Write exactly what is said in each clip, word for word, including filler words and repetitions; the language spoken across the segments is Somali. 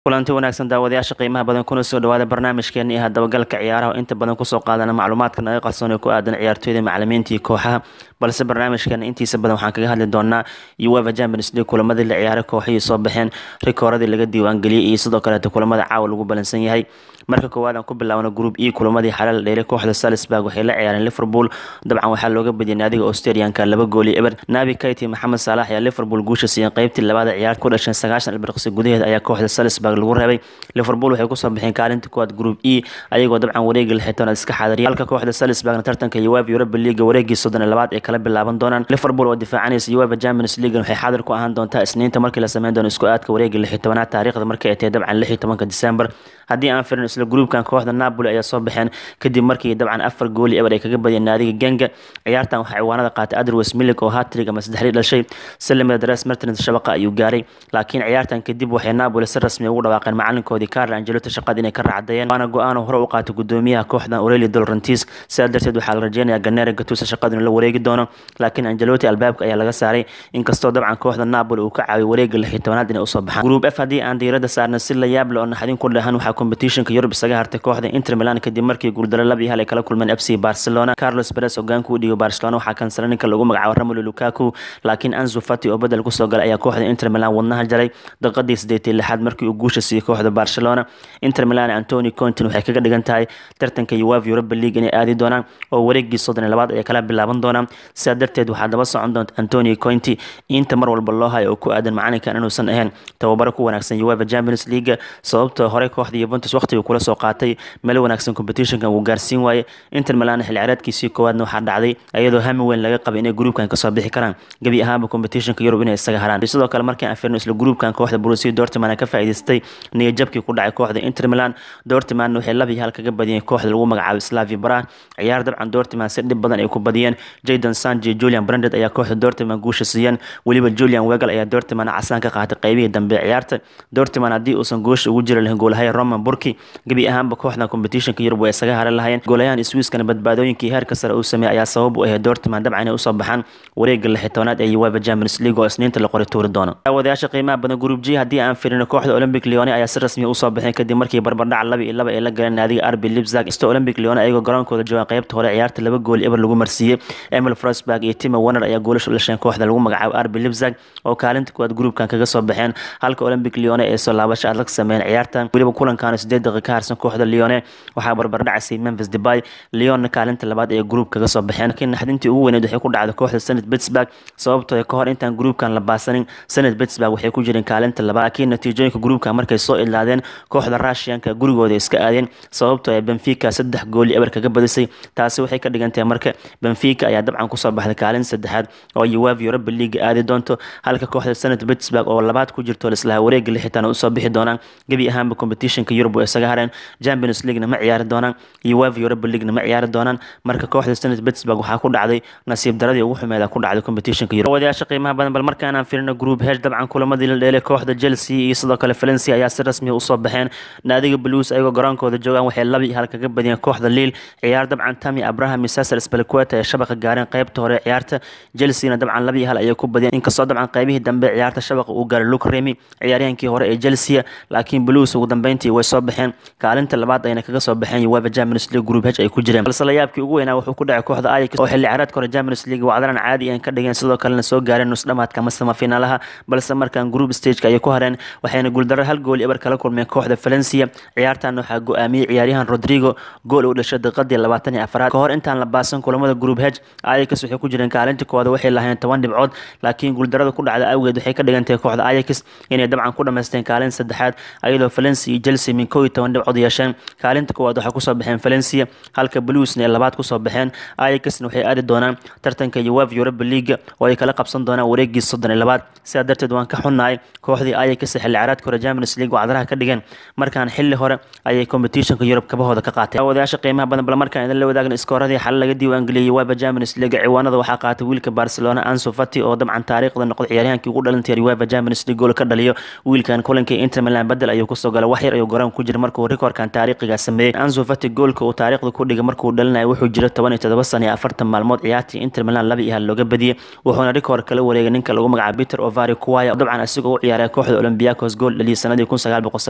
kulanti wanaagsan daawadayaasha qiimaha badan kuna soo dhawaada barnaamijkeena iyo dabagalka ciyaaraha oo inta badan kusoo qaadana macluumaadka naga qarsoon ee ku aadan ciyaartooyda macallimiinta iyo kooxaha balse barnaamijkeena intiisa badan waxaan kaga hadli doonaa UEFA Champions League kulamadii la ciyaaray kooxihii soo baxeen rikooradii laga diiwaan geliyay iyo sidoo kale kulamada caawa lagu balansan yahay marka koowaad aan ku bilaawno group E kulamadii xalal dheelay kooxda Salzburg waxay la ciyaareen Liverpool dabcan waxaa looga badiyay naadiga Australian-ka laba gool iyo eber Naby Keita Mohamed Salah ayaa Liverpool guusha siiyay qaybtii labaad ciyaar ku dhashay sagaashan ilbiriqsi gudaheeda ayaa kooxda Salzburg lagu reebay Liverpool waxay ku soo bixeen kaalinta koowaad group E ayagoo dabcan wareegga lixdan iska xaadiriyay halka kooxda Salzburg tartanka UEFA Europa League wareeggii soddon iyo labaad ee kala bilaaban doonaan Liverpool oo difaacanaysa UEFA Champions League waxay xaadir ku ahaan doontaa Isniinta markii la sameyn doono isku aadka wareegga lixdan taariikhda markii ay tahay dabcan lix iyo tobanka December haddii aan firin isla groupkan kooxda Napoli ayaa soo baxeen kadib markii dabcan afar gool eber ay kaga badiyeen naadiga Genk ciyaartan waxay ciwaanada qaatay Adrewes Milik oo hat-trick ama saddex dhashay Salim Dres Martinez shabaqa ayuu gaaray laakiin ciyaartan kadib waxay Napoli si rasmi ugu dhawaaqeen macalinkoodii Carlo Ancelotti shaqada inay ka raacdayeen waana go'aan hore u qaatay gudoomiyaha kooxda Aurelio De Laurentiis sidaas darteed waxaa la rajeynayaa Gennaro Gattuso shaqada inuu la wareegi doono laakiin Ancelotti albaabka ayaa laga saaray inkastoo dabcan kooxda Napoli uu ka caawiyay wareegga lixdan inay u soo baxaan group F haddii aan diirada saarno si la yaab leh oo naxdin ku dhahan waxaa competitionka Europe isaga hartay kooxda Inter Milan kadib markii guuldaro laba iyo hal ay kala kulmeen F C Barcelona Carlos Perez hogaanka u dhigay Barcelona waxaa kansalan ninka lagu magacaabo Romelu Lukaku laakiin Ansu Fati oo bedel ku soo galay ayaa kooxda Inter Milan wadnaha jaray daqiiqadii siddeed iyo lixaad markii uu guusha siiyay kooxda Barcelona Inter Milan Antonio Conte waxay kaga dhigan tahay tartanka UEFA Europa League inay aadi doonaan oo wareeggii soddon iyo labaad ay kala bilaaban doonaan sidaas darteed waxaa daba socon doonta Antonio Conte inta mar walba loo hayo oo ku aadan macalinkan inuusan ahayn tababaro ku wanaagsan UEFA Champions League sababtoo hore kooxda Juventus waqtiga kula soo qaatay meel wanaagsan competitionka uu gaarsiin waayay Inter Milan xil ciyaareedkiisii koowaadna waxaa dhacday iyadoo hami weyn laga qabay inay groupkan ka soo bixi karaan gabi ahaanba competitionka Europe inay isaga haraan sidoo kale markii aan fiirno isla groupkan kooxda Borussia Dortmund ka faa'iideystay niyad jabkii ku dhacay kooxda Inter Milan Dortmund waxay laba iyo hal kaga badiyeen kooxda lagu magacaabo Slavia Praha ciyaar dabcan Dortmund si dhib badan ay ku badiyeen Jadon Sancho Julian Brandt ayaa kooxda Dortmund guusha siiyeen waliba Julian Weigl ayaa Dortmund casaan ka qaatay qaybihii dambe ciyaarta Dortmund hadii uusan goosh ugu jiri lahayn goolahay Roman Burki gabi ahaanba kooxda competitionka Europe way isaga haran lahayn goolayahan Swiss-kana badbaadooyinkii heerka sare uu sameeyay ayaa sabab u ah Dortmund dabcan inay u soo baxaan wareegga lixdan ee UEFA Champions League oo Isniinta la qoray tuuri doono daawadayaasha qiimaha badan group G haddii aan fiirino kooxda Olympic Lyon ayaa si rasmi u soo baxeen kadib markii barbardhac laba iyo laba ay la galeen naadiga R B Leipzig isto Olympic Lyon ayagoo garoonkooda joogan qaybta hore ciyaarta laba gool eber lagu marsiiyay Emil Forsberg iyo Timo Werner ayaa goolasho u dhasheen kooxda lagu magacaabo R B Leipzig oo kaalinta koowaad groupkan kaga soo baxeen halka Olympic Lyon ay soo laabasho adag sameeyeen ciyaartan waliba kulankan siddeed daqiiqo ka harsan kooxda Lyon waxaa barbardhacay Memphis Depay Lyon kaalinta labaad ee group kaga soo baxeen laakiin naxdintii ugu weyneed waxay ku dhacday kooxda Zenit Pittsburgh sababtoo ah ka hor intaan groupkan la baasanin Zenit Pittsburgh waxay ku jireen kaalinta labaad laakiin natiijooyinka groupkan markay soo ilaadeen kooxda Russian-ka gurigooda iska aadeen sababtoo ah Benfica saddex gool eber kaga badisay taasi waxay ka dhigan tahay marka Benfica ayaa dabcan ku soo baxday kaalin saddexaad oo UEFA Europa League aadi doonto halka kooxda Zenit Pittsburgh oo labaad ku jirto isla wareegga lixdan u soo bixi doonaan gabi ahaanba competitionka Europe way isaga hareen Champions League ma ciyaari doonaan UEFA Europa League ma ciyaari doonaan marka kooxda Zenit Pittsburgh waxaa ku dhacday nasiib daradii ugu xumeed ku dhacday competitionka Europe wadayaasha qiimaha badan bal markaan aan fiirino group H dabcan kulamadii la dheelay kooxda Chelsea iyo sidoo kale Valencia ayaa si rasmi u soo baxeen naadiga Blues ayagoo garoonkooda joogan waxay laba iyo hal kaga badiyeen kooxda Lille ciyaar dabcan Tammy Abraham iyo Cesar Azpilicueta ee shabaqa gaareen qaybta hore ciyaarta Chelsea dabcan laba iyo hal ayay ku badiyeen inkastoo dabcan qaybihii dambe ciyaarta shabaqa uu gaaray Luke Remy ciyaaryahankii hore ee Chelsea laakiin Blues ugu dambeyntii way soo baxeen kaalinta labaad ayna kaga soo baxeen UEFA Champions League group H ay ku jireen balse la yaabkii ugu weynaa wuxuu ku dhacay kooxda Ajax oo xilli ciyaareedka hore Champions League wacdaran caadi ah ka dhigeen sidoo kalena soo gaareen nus dhamaadka ama semifinalaha balse markaan group stage-ka ay ku hareen waxayna guuldaro hal gool eber kala kulmeen kooxda Valencia ciyaartan waxaa go'aamiyay ciyaaryahan Rodrigo gool u dhashay daqiiqadii labaatan iyo afraad ka hor intaan la baasan kulamada group H Ajax waxay ku jireen kaalinta koowaad waxay lahayn toban dhibcood laakiin guuldarada ku dhacday awgeed waxay ka dhigan tahay kooxda Ajax inay dabcan ku dhameysteen kaalin saddexaad ayadoo Valencia iyo Chelsea min kow iyo toban dhibcood yeesheen kaalinta koowaad waxaa ku soo baxeen Valencia halka Bluesna labaad ku soo baxeen Ajax waxay aadi doonaan tartanka UEFA Europa League oo ay kala qabsan doonaan wareeggii soddon iyo labaad sidaa darteed waan ka xunnahay kooxdii Ajax xilli ciyaareedka hore Champions League wacdaraha ka dhigeen markaan xilli hore ayay competitionka Europe kabahooda ka qaateen wadayaasha qiimaha badan bal markaan idin la wadaagna iskooradii xal laga diiwaan geliyay UEFA Champions League ciwaanada waxaa qaatay wiilka Barcelona Ansu Fati oo dabcan taariikhda noqday ciyaaryahankii ugu dhalantay UEFA Champions League gool ka dhaliyo wiilkan kulankii Inter Milan badal ayuu ku soo galay wax yar ayuu garoon ku jira markuu rikoorkan taariikhiga sameeyay Ansu Fati goolka uu taariikhda ku dhigay markuu dhalinayo wuxuu jira toban iyo toddoba sano iyo afartan maalmood ciyaartii Inter Milan laba iyo hal looga badiyay wuxuuna rikoor kala wareegay ninka lagu magacaabo Peter Ovari Kuwaya dabcan asagoo u ciyaaray kooxda Olympiacos gool dhaliyay sanadii kun sagaal boqol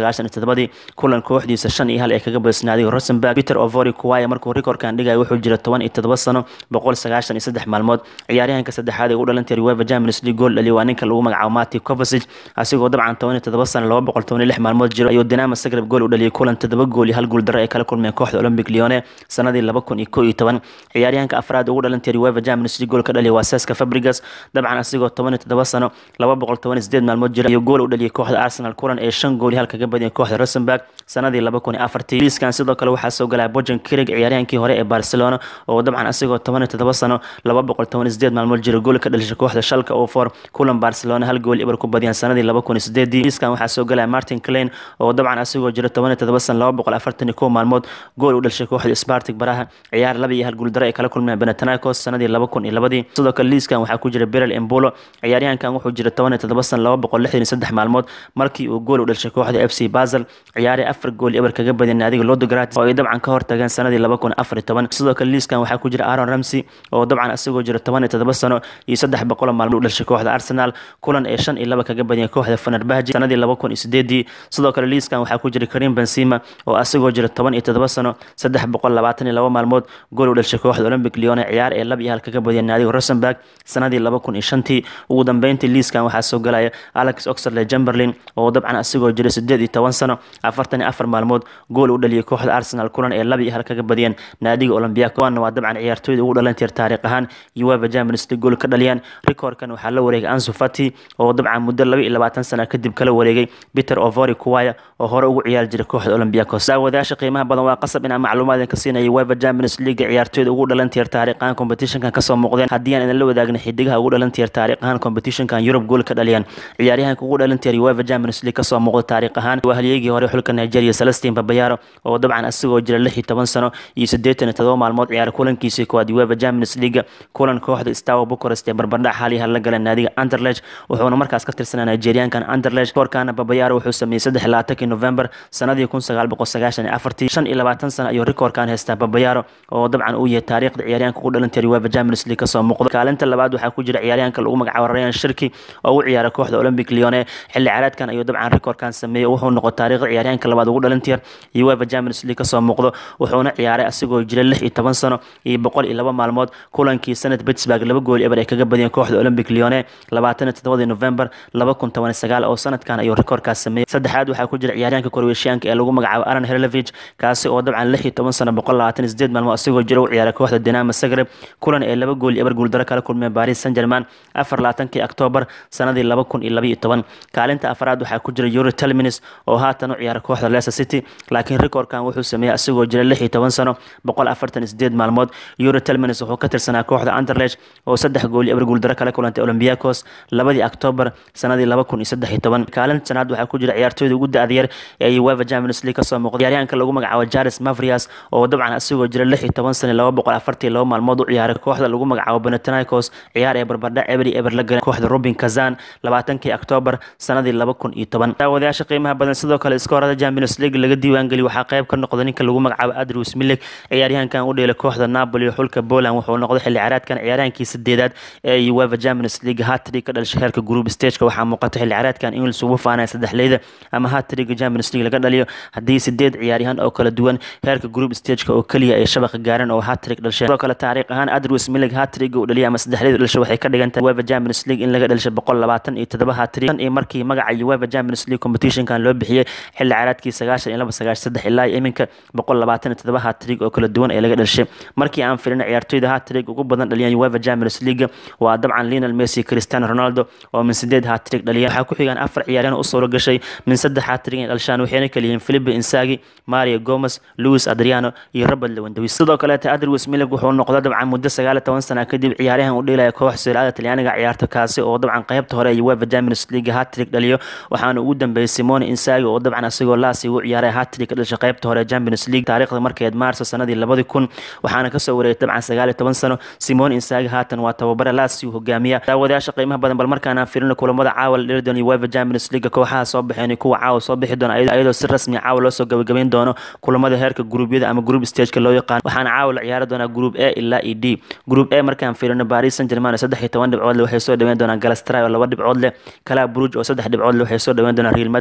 sagaashan iyo todobadii kulan kooxdiisa shan iyo hal ee kaga badisay naadiga Rosenborg. Peter Ovori Kuwaya markuu rekoorkan dhigay wuxuu jira toban iyo todoba sano boqol sagaashan iyo saddex maalmood. ciyaaryahanka saddexaad ee u dhalantay UEFA Champions League gool dhaliya waa ninka lagu magacaabo Mati Kovacic asigoo dabcan toban iyo todoba sano laba boqol toban iyo lix maalmood jiro ayuu Dinamo Zagreb gool u dhaliyay kulan todoba gool iyo hal gool darro ay kala kulmeen kooxda Olympic Lyon sanadii laba kun iyo kow iyo toban. ciyaaryahanka afraad ugu dhalantay UEFA Champions League gool ka dhaliyay waa Cesc Fabregas dabcan asigoo toban iyo todoba sano laba boqol toban iyo siddeed maalmood jira ayuu gool u dhaliyay kooxda Arsenal kulan ee shan gool iyo hal kaga badiyay kooxda Rosenborg sanadii laba kun iyo afar. liiskan sidoo kale waxaa soo galay Bojan Kric ciyaaryahankii hore ee Barcelona oo dabcan asigoo toban iyo todoba sano laba boqol toban iyo siddeed maalmood jira gool ka dhalishay kooxda Schalke oo for kulan Barcelona hal gool ibar ku badiyaan sanadii laba kun iyo siddeed. liiskan waxaa soo galay Martin Klein oo dabcan asigoo jira toban iyo todoba sano laba boqol afartan iyo kow maalmood gool u dhalishay kooxda Spartak Braha ciyaar laba iyo hal gool darro ay kala kulmeen Panathinaikos sanadii laba kun iyo labadii. sidoo kale liiskan waxaa ku jira Beryl Embolo ciyaaryahankan wuxuu jira toban iyo todoba sano laba boqol lixdan iyo saddex maalmood markii uu gool u dhalishay kooxda F C Basel ciyaare afar gool ibar kaga badiyay naadiga Ludogorets oo ay dabcan ka hortageen sanadii laba kun iyo afar iyo toban. sidoo kale liiskan waxaa ku jira Aaron Ramsey oo dabcan asigoo jira toban iyo todoba sano iyo saddex boqol maalmood u dhalishay kooxda Arsenal kulan ee shan iyo laba kaga badiyay kooxda Fenerbahce sanadii laba kun iyo siddeed. sidoo kale liiskan waxaa ku jira Karim Benzema oo asigoo jira toban iyo todoba sano saddex boqol labaatan iyo laba maalmood gool u dhalishay kooxda Olympic Lyon ciyaar ee laba iyo hal kaga badiyay naadiga Rosenborg sanadii laba kun iyo shan. ugu dambeyntii liiskan waxaa soo galaya Alex Oxlade-Chamberlain oo dabcan asigoo jira siddeed iyo toban sano afartan iyo afar maalmood gool u dhaliyay kooxda Arsenal kulan ee laba iyo hal kaga badiyeen naadiga Olympiacos waa dabcan ciyaartooyda ugu dhalantay taariikh ahaan UEFA Champions League gool ka dhaliyaan. rekoorkan waxaa la wareegay Ansu Fati oo dabcan muddo laba iyo labaatan sano kadib kala wareegay Peter Ovori Kuwaya oo hore ugu ciyaari jiray kooxda Olympiacos. daawadayaasha qiimaha badan waa qasab in aan macluumaad ka siinay UEFA Champions League ciyaartooyda ugu dhalantay taariikh ahaan competitionkan ka soo muuqdeen haddii aan la wadaagno xidigaha ugu dhalantay taariikh ahaan competitionkan Europe gool ka dhaliyaan. ciyaaryahanka ugu dhalantay UEFA Champions League ka soo muuqda taariikh ahaan waa halyeygi hore xulka Nigeria Celestine Babayaro oo dabcan asigoo jira lix iyo toban sano iyo siddeetan iyo todoba maalmood ciyaar kulankiisa koowaad UEFA Champions League kulan kooxda Steaua Bucharest ee barbardhac xaliha la galay naadiga Anderlecht wuxuuna markaas ka tirsanaa Nigeriankan Anderlecht. korkaana Babayaro wuxuu sameeyay saddex iyo labaatan November sanadii kun sagaal boqol sagaashan iyo afar. shan iyo labaatan sano ayuu rekoorkan haystaa Babayaro oo dabcan uu yahay taariikhda ciyaaryahanka ugu dhalantay UEFA Champions League ka soo muuqda. kaalinta labaad waxaa ku jira ciyaaryahanka lagu magacaabo Ryan Cherki oo u ciyaara kooxda Olympic Lyon xilli ciyaareedkan ayuu dabcan rekoorkan sameeyay wuxuu noqday taariikhda ciyaaryahanka labaad ugu dhalantay UEFA Champions League ka soo muuqdo wuxuuna ciyaaray asigoo jira lix iyo toban sano iyo boqol iyo laba maalmood kulankii sanad Pittsburgh laba gool eber ay kaga badiyeen kooxda Olympic Lyon labaatan iyo toddoba November laba kun toban iyo sagaal oo sanadkan ayuu rekoorkaas sameeyay. saddexaad waxaa ku jira ciyaaryahanka Croatianka ee lagu magacaabo Aaron Hrlević kaasi oo dabcan lix iyo toban sano boqol labaatan iyo siddeed maalmood asigoo jira u ciyaaray kooxda Dinamo Zagreb kulan ee laba gool eber gool darro kala kulmeen Paris Saint-Germain afar iyo labaatankii October sanadii laba kun iyo laba iyo toban. kaalinta afraad waxaa ku jira Yuri Tielemans oo haatan u ciyaaray kooxda Leicester City laakiin rekoorkan wuxuu sameeyay asigoo jira lix iyo toban sano boqol afartan iyo siddeed maalmood. Yuri Tielemans wuxuu ka tirsanaa kooxda Anderlecht oo saddex gool eber gool darro kala kulantay Olympiacos labadii October sanadii laba kun iyo saddex iyo toban. kaalinta shanaad waxaa ku jira ciyaartooyda ugu da'da yar ee UEFA Champions League ka soo muuqda ciyaaryahanka lagu magacaabo Jaris Mavrias oo dabcan asigoo jira lix iyo toban sano laba boqol afartan iyo laba maalmood u ciyaaray kooxda lagu magacaabo Panathinaikos ciyaar ee barbardhac eber eber la galay kooxda Rubin Kazan labaatankii October sanadii laba kun iyo toban. daawadayaasha qiimaha badan sidoo kale iskoorada Champions League laga diiwaan geliyay waxaa qayb ka noqday ninka lagu magacaabo Andrius Milik ciyaaryahankan u dheelay kooxda Napoli iyo xulka Poland wuxuu noqday xilli ciyaareedkan ciyaaryahankii sideedaad ee UEFA Champions League hat-trick ka dhalishay heerka group stage-ka waxaa muuqata xilli ciyaareedkan in uu faanay saddexleyda ama hat-trick Champions League laga dhaliyo haddii sideed ciyaaryahan oo kala duwan heerka group stage-ka oo kaliya ay shabaqa gaareen oo hat-trick dhashay. sidoo kale taariikh ahaan Andrius Milik hat-trick uu dhaliyay ama saddexleyda dhashay waxay ka dhigantahay UEFA Champions League in laga dhalishay boqol labaatan iyo toddoba hat-trick tan iyo markii magaca UEFA Champions League competition-kan loo bixiyay xilli ciyaareedkii sagaashan iyo laba sagaashan saddex ilaa iminka boqol labaatan iyo toddoba hat-trick oo kala duwan ee laga dhashay. markii aan fiirino ciyaartooyda hat-trick ugu badan dhaliyay UEFA Champions League waa dabcan Lionel Messi, Cristiano Ronaldo oo min sideed hat-trick dhaliyay. waxaa ku xigaan afar ciyaaryahan u soo gashay min saddex hat-trick ee dhalshaan waxayna kala yihiin Filipe Inzaghi, Mario Gomez, Luis Adriano iyo Robert Lewandowski. sidoo kale Andrius Milik wuxuu noqday dabcan muddo sagaal iyo toban sano kadib ciyaaryahan u dheelaya koox Serie Talyaaniga ciyaarta kaasi oo dabcan qaybta hore ee UEFA Champions League hat-trick dhaliyo waxaana ugu dambeeyay Simone Inzaghi oo dabcan asagoo laasi u ciyaaray hat-trick ka dhashay qaybta hore ee Champions League taariikhda markeed Maarso sanadii labada kun waxaana ka soo wareegay dabcan sagaal iyo toban sano. Simone Inzaghi haatan waa tababare laasi u hogaamiya. daawadayaasha qiimaha badan bal markaan aan fiirino kulamada caawa la dhiri doono UEFA Champions League kooxaha soo baxeen kuwa caawa soo bixi doona iyadoo si rasmi caawa loo soo gabagabeyn doono kulamada heerka gruubyada ama group stage-ka loo yaqaan. waxaana caawa la ciyaari doonaa group A ilaa D. group A markaan fiirino Paris Saint-Germain saddex iyo toban dhibcood leh waxay soo dhaweyn doonaan Galatasaray oo laba dhibcood leh, Club Brugge oo saddex dhibcood leh waxay soo dhaweyn doonaan Real Madrid oo siddeed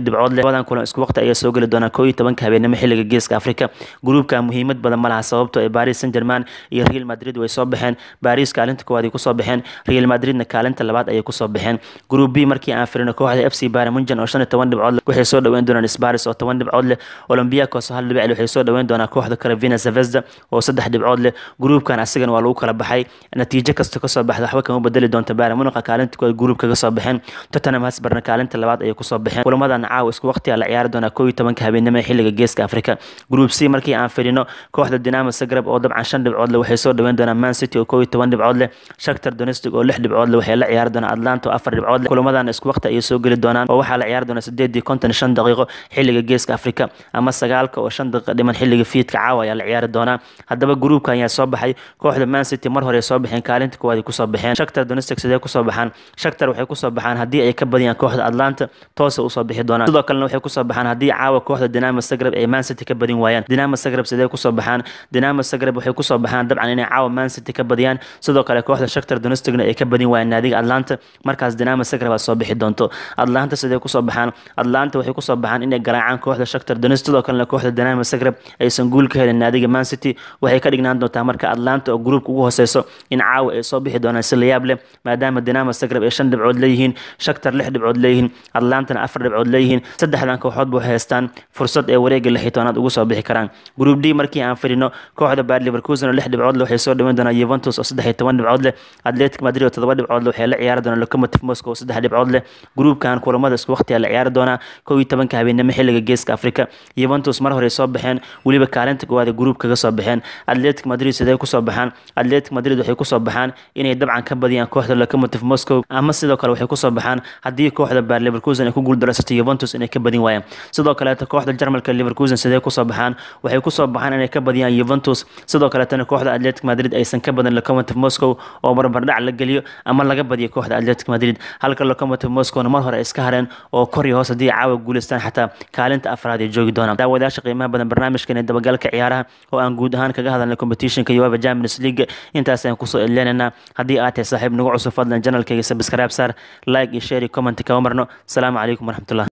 dhibcood leh wadan kulan isku waqti ay soo gali doonaan kow iyo tobanka habeenimo xilliga geeska Afrika groupka muhiimad badan ma laha sababtoo ay Paris Saint-Germain iyo Real Madrid way soo baxeen Paris kaalinta koowaad ay ku soo baxeen Real Madridna kaalinta labaad ay ku soo baxeen group B markii aan firino kooxda F C Bayern Munchen oo shan iyo toban dhibcood leh waxay soo dhaweyn doonaan Spurs oo toban dhibcood leh Olympiacos hal dhibic waxay soo dhaweyn doonaan kooxda Crvena Zvezda oo saddex dhibcood leh groupkan asigana waa lagu kala baxay natiijo kasta ka soo baxda waxba kama bedeli doonta Bayern Munich kaalinta koowaad groupka ka soo baxeen Tottenham Hotspur kaalinta labaad ay ku soo baxeen kulamadan caaw isku waqti la ciyaari doona kow iyo tobanka habeenimo xilliga geeska Afrika group C markii aan firino kooxda Dinamo Zagreb oo dabcan shan dhibcood leh waxay soo dhaweyn doonaan Man City oo kow iyo toban dhibcood leh Shakhtar Donetsk oo lix dhibcood leh waxay la ciyaari doonaan Atlanta oo afar dhibcood leh kulamadan isku waqti ay soo gali doonaan oo waxa la ciyaari doona sideed iyo konton iyo shan daqiiqo xilliga geeska Afrika ama sagaalka oo shan daqiiqo dhiman xilliga fiidka caawa ayaa la ciyaari doona hadaba groupkan ayaa soo baxay kooxda Man City mar hore soo baxeen kaalinta koowaad ku soo baxeen Shakhtar Donetsk sidee ku soo baxaan Shakhtar waxay ku soo baxaan hadii ay ka badiyaan kooxda Atlanta toos u soo bixi doonaan sidoo kalena waxay ku soo baxaan hadii caawa kooxda Dinamo Zagreb ay Man City ka badin waayaan Dinamo Zagreb sidee ku soo baxaan Dinamo Zagreb waxay ku soo baxaan dabcan inay caawa Man City ka badiyaan sidoo kale kooxda Shakhtar Donetskna ay ka badin waayaan naadiga Atlanta markaas Dinamo Zagreb soo bixi doonto Atlanta sidee ku soo baxaan Atlanta waxay ku soo baxaan inay garaacaan kooxda Shakhtar Donetsk sidoo kalena kooxda Dinamo Zagreb aysan guul ka helin naadiga Man City waxay ka dhignaan doontaa marka Atlanta oo groupka ugu hooseyso in caawa ay soo bixi doonaan si la yaab leh maadaama Dinamo Zagreb ay shan dhibcood leeyihiin Shakhtar lix dhibcood leeyihiin Atlanta afar dhibcood leeyihiin saddexdan kooxood buu haystaan fursad ay wareega lix iyo tobanaad ugu soo bixi karaan group D markii aan firino kooxda Bayer Leverkusen oo lix dhibcood leh waxay soo dhaweyn doonaan Juventus oo saddex iyo toban dhibcood leh Atletico Madrid oo todoba dhibcood leh waxay la ciyaari doonaan Lokomotiv Moscow oo saddex dhibcood leh groupkan kulamada isku waqti la ciyaari doona kow iyo tobanka habeenimo xilliga geeska Afrika Juventus mar hore soo baxeen waliba kaalinta koowaad ee groupka ka soo baxeen Atletico Madrid sidee ku soo baxaan Atletico Madrid waxay ku soo baxaan inay dabcan ka badiyaan kooxda Lokomotiv Moscow ama sidoo kale waxay ku soo baxaan hadii kooxda Bayer Leverkusen ay ku guul dareysato Juventus inay ka badin waayaan sidoo kale kooxda Jarmalka Leverkusen sidee ku soo baxaan waxay ku soo baxaan inay ka badiyaan Juventus sidoo kale tan kooxda Atletico Madrid aysan ka badin Lokomotiv Moscow oo barbardhac la galiyo ama laga badiyo kooxda Atletico Madrid halka Lokomotiv Moscow mar hore iska hareen oo kor iyo hoos hadii caawa guuleystaan xataa kaalinta afraad ay joogi doonaan daawadayaasha qiimaha badan barnaamijkan ee dabagalka ciyaaraha oo aan guud ahaan kaga hadalnay competitionka UEFA Champions League intaas ayaan ku soo eleenana hadii aad tahay saaxiib nagu cusub fadlan channelkayga subscribe saar like iyo share iyo comment ka marno assalamu calaykum waraxmatullaah